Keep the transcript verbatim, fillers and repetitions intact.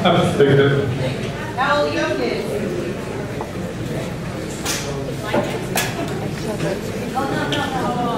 How old are your kids? Oh, no, no, no.